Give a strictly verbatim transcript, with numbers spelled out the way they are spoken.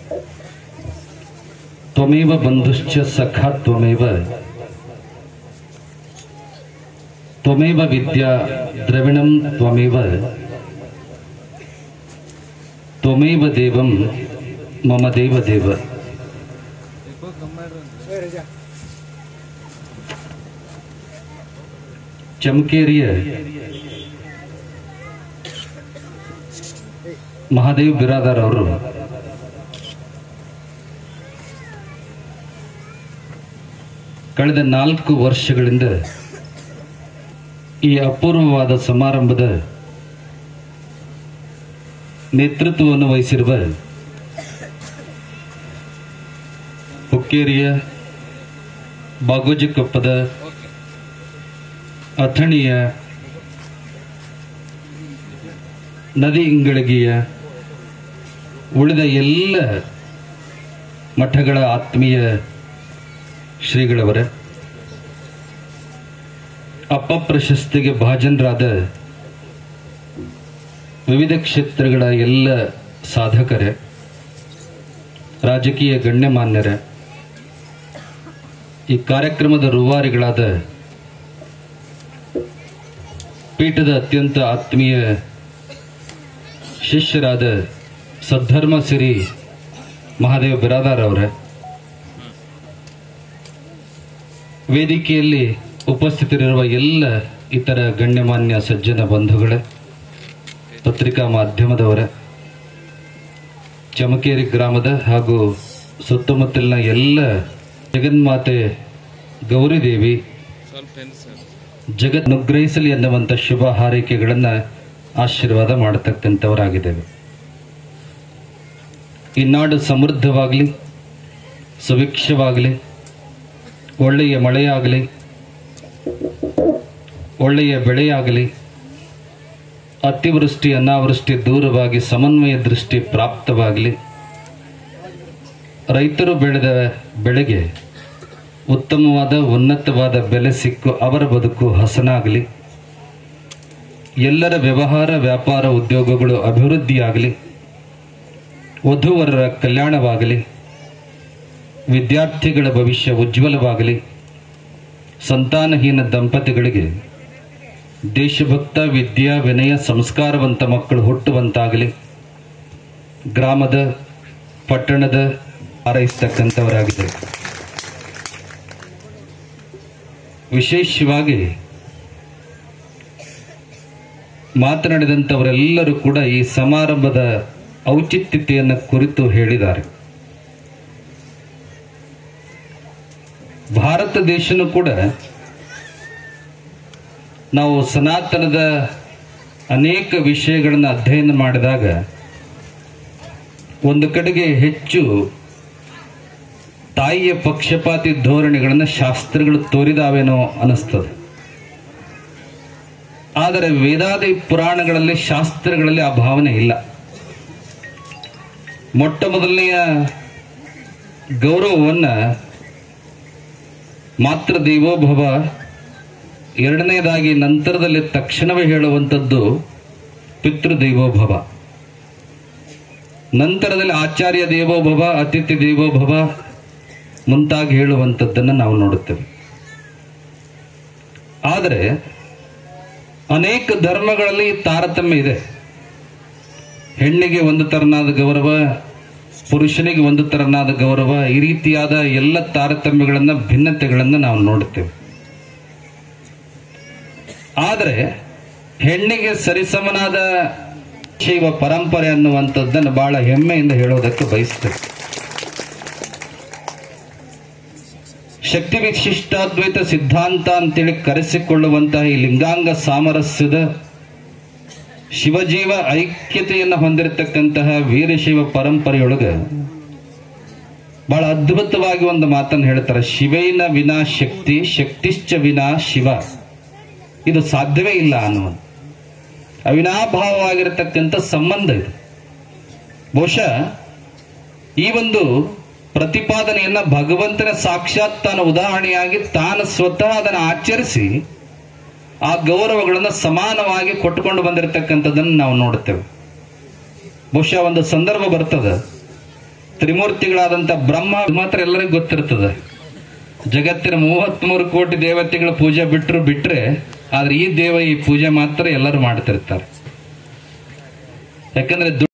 ತ್ವಮೇವ ಬಂಧುಶ್ಚ ಸಖಾ ತ್ವಮೇವ ತ್ವಮೇವ ವಿದ್ಯಾ ದ್ರವಿಣಂ ತ್ವಮೇವ ತ್ವಮೇವ ದೇವಂ ಮಮ ದೇವ ದೇವ. ಚಮಕೇರಿಯ ಮಹಾದೇವ್ ಬಿರಾದಾರ್ ಅವರು ಕಳೆದ ನಾಲ್ಕು ವರ್ಷಗಳಿಂದ ಈ ಅಪೂರ್ವವಾದ ಸಮಾರಂಭದ ನೇತೃತ್ವವನ್ನು ವಹಿಸಿರುವ ಹುಕ್ಕೇರಿಯ ಬಾಗೋಜಿಕೊಪ್ಪದ ಅಥಣಿಯ ನದಿ ಇಂಗಳಗಿಯ ಉಳಿದ ಎಲ್ಲ ಮಠಗಳ ಆತ್ಮೀಯ ಶ್ರೀಗಳವರ, ಅಪ್ಪ ಪ್ರಶಸ್ತಿಗೆ ಭಾಜನರಾದ ವಿವಿಧ ಕ್ಷೇತ್ರಗಳ ಎಲ್ಲ ಸಾಧಕರೇ, ರಾಜಕೀಯ ಗಣ್ಯಮಾನ್ಯರೇ, ಈ ಕಾರ್ಯಕ್ರಮದ ರೂವಾರಿಗಳಾದ ಪೀಠದ ಅತ್ಯಂತ ಆತ್ಮೀಯ ಶಿಷ್ಯರಾದ ಸದ್ಧರ್ಮ ಸಿರಿ ಮಹಾದೇವ ಬಿರಾದಾರ್ ಅವರೇ, ವೇದಿಕೆಯಲ್ಲಿ ಉಪಸ್ಥಿತರಿರುವ ಎಲ್ಲ ಇತರ ಗಣ್ಯಮಾನ್ಯ ಸಜ್ಜನ ಬಂಧುಗಳೇ, ಪತ್ರಿಕಾ ಮಾಧ್ಯಮದವರೇ, ಚಮಕೇರಿ ಗ್ರಾಮದ ಹಾಗೂ ಸುತ್ತಮುತ್ತಲಿನ ಎಲ್ಲ ಜಗನ್ಮಾತೆ ಗೌರಿದೇವಿ ಜಗತ್ ಅನುಗ್ರಹಿಸಲಿ ಎನ್ನುವಂಥ ಶುಭ ಹಾರೈಕೆಗಳನ್ನು ಆಶೀರ್ವಾದ ಮಾಡತಕ್ಕಂಥವರಾಗಿದ್ದೇವೆ. ಈ ನಾಡು ಸಮೃದ್ಧವಾಗಲಿ, ಸುಭಿಕ್ಷವಾಗಲಿ, ಒಳ್ಳೆಯ ಮಳೆಯಾಗಲಿ, ಒಳ್ಳೆಯ ಬೆಳೆಯಾಗಲಿ, ಅತಿವೃಷ್ಟಿ ಅನಾವೃಷ್ಟಿ ದೂರವಾಗಿ ಸಮನ್ವಯ ದೃಷ್ಟಿ ಪ್ರಾಪ್ತವಾಗಲಿ, ರೈತರು ಬೆಳೆದ ಬೆಳೆಗೆ ಉತ್ತಮವಾದ ಉನ್ನತವಾದ ಬೆಲೆ ಸಿಕ್ಕು ಅವರ ಬದುಕು ಹಸನಾಗಲಿ, ಎಲ್ಲರ ವ್ಯವಹಾರ ವ್ಯಾಪಾರ ಉದ್ಯೋಗಗಳು ಅಭಿವೃದ್ಧಿಯಾಗಲಿ, ವಧುವರರ ಕಲ್ಯಾಣವಾಗಲಿ, ವಿದ್ಯಾರ್ಥಿಗಳ ಭವಿಷ್ಯ ಉಜ್ವಲವಾಗಲಿ, ಸಂತಾನಹೀನ ದಂಪತಿಗಳಿಗೆ ದೇಶಭಕ್ತ ವಿದ್ಯಾ ವಿನಯ ಸಂಸ್ಕಾರವಂತ ಮಕ್ಕಳು ಹುಟ್ಟುವಂತಾಗಲಿ, ಗ್ರಾಮದ ಪಟ್ಟಣದ ಹಾರೈಸ್ತಕ್ಕಂಥವರಾಗಿದ್ದಾರೆ. ವಿಶೇಷವಾಗಿ ಮಾತನಾಡಿದಂಥವರೆಲ್ಲರೂ ಕೂಡ ಈ ಸಮಾರಂಭದ ಔಚಿತ್ಯತೆಯನ್ನು ಕುರಿತು ಹೇಳಿದ್ದಾರೆ. ಭಾರತ ದೇಶನೂ ಕೂಡ ನಾವು ಸನಾತನದ ಅನೇಕ ವಿಷಯಗಳನ್ನು ಅಧ್ಯಯನ ಮಾಡಿದಾಗ ಒಂದು ಕಡೆಗೆ ಹೆಚ್ಚು ತಾಯಿಯ ಪಕ್ಷಪಾತಿ ಧೋರಣೆಗಳನ್ನು ಶಾಸ್ತ್ರಗಳು ತೋರಿದಾವೇನೋ ಅನಿಸ್ತದೆ. ಆದರೆ ವೇದಾದಿ ಪುರಾಣಗಳಲ್ಲಿ ಶಾಸ್ತ್ರಗಳಲ್ಲಿ ಆ ಭಾವನೆ ಇಲ್ಲ. ಮೊಟ್ಟ ಮೊದಲನೆಯ ಗೌರವವನ್ನು ಮಾತೃ ದೇವೋಭವ, ಎರಡನೇದಾಗಿ ನಂತರದಲ್ಲಿ ತಕ್ಷಣವೇ ಹೇಳುವಂಥದ್ದು ಪಿತೃದೇವೋಭವ, ನಂತರದಲ್ಲಿ ಆಚಾರ್ಯ ದೇವೋಭವ, ಅತಿಥಿ ದೇವೋಭವ ಮುಂತಾಗಿ ಹೇಳುವಂಥದ್ದನ್ನು ನಾವು ನೋಡುತ್ತೇವೆ. ಆದರೆ ಅನೇಕ ಧರ್ಮಗಳಲ್ಲಿ ತಾರತಮ್ಯ ಇದೆ. ಹೆಣ್ಣಿಗೆ ಒಂದು ತರನಾದ ಗೌರವ, ಪುರುಷನಿಗೆ ಒಂದು ತರನಾದ ಗೌರವ, ಈ ರೀತಿಯಾದ ಎಲ್ಲ ತಾರತಮ್ಯಗಳನ್ನು ಭಿನ್ನತೆಗಳನ್ನು ನಾವು ನೋಡುತ್ತೇವೆ. ಆದರೆ ಹೆಣ್ಣಿಗೆ ಸರಿಸಮನಾದ ಶೈವ ಪರಂಪರೆ ಅನ್ನುವಂಥದ್ದನ್ನು ಬಹಳ ಹೆಮ್ಮೆಯಿಂದ ಹೇಳೋದಕ್ಕೆ ಬಯಸ್ತೇವೆ. ಶಕ್ತಿ ವಿಶಿಷ್ಟಾದ್ವೈತ ಸಿದ್ಧಾಂತ ಅಂತೇಳಿ ಕರೆಸಿಕೊಳ್ಳುವಂತಹ ಈ ಲಿಂಗಾಂಗ ಸಾಮರಸ್ಯದ ಶಿವಜೀವ ಐಕ್ಯತೆಯನ್ನು ಹೊಂದಿರತಕ್ಕಂತಹ ವೀರಶೈವ ಪರಂಪರೆಯೊಳಗೆ ಬಹಳ ಅದ್ಭುತವಾಗಿ ಒಂದು ಮಾತನ್ನು ಹೇಳ್ತಾರೆ. ಶಿವೈನ ವಿನಾ ಶಕ್ತಿ, ಶಕ್ತಿಶ್ಚ ವಿನಾ ಶಿವ. ಇದು ಸಾಧ್ಯವೇ ಇಲ್ಲ ಅನ್ನುವ ಅವಿನಾಭಾವವಾಗಿರತಕ್ಕಂಥ ಸಂಬಂಧ ಇದು. ಬಹುಶಃ ಈ ಒಂದು ಪ್ರತಿಪಾದನೆಯನ್ನ ಭಗವಂತನ ಸಾಕ್ಷಾತ್ ತಾನು ಉದಾಹರಣೆಯಾಗಿ ತಾನು ಸ್ವತಃ ಅದನ್ನು ಆಚರಿಸಿ ಆ ಗೌರವಗಳನ್ನು ಸಮಾನವಾಗಿ ಕೊಟ್ಟುಕೊಂಡು ಬಂದಿರತಕ್ಕಂಥದ್ದನ್ನು ನಾವು ನೋಡುತ್ತೇವೆ. ಬಹುಶಃ ಒಂದು ಸಂದರ್ಭ ಬರ್ತದೆ, ತ್ರಿಮೂರ್ತಿಗಳಾದಂತ ಬ್ರಹ್ಮ ಮಾತ್ರ ಎಲ್ಲರಿಗೂ ಗೊತ್ತಿರ್ತದೆ. ಜಗತ್ತಿನ ಮೂವತ್ಮೂರು ಕೋಟಿ ದೇವತೆಗಳ ಪೂಜೆ ಬಿಟ್ಟರು ಬಿಟ್ರೆ ಆದ್ರೆ ಈ ದೇವ ಈ ಪೂಜೆ ಮಾತ್ರ ಎಲ್ಲರೂ ಮಾಡ್ತಿರ್ತಾರೆ. ಯಾಕಂದ್ರೆ